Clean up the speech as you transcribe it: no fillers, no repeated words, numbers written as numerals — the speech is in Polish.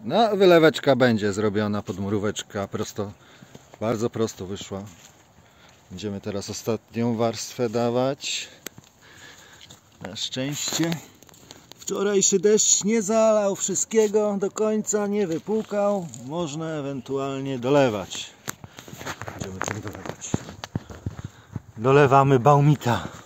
No, wyleweczka będzie zrobiona, podmuróweczka prosto, bardzo prosto wyszła. Będziemy teraz ostatnią warstwę dawać. Na szczęście wczorajszy deszcz nie zalał wszystkiego do końca, nie wypłukał. Można ewentualnie dolewać. Będziemy czym dolewać. Dolewamy baumita.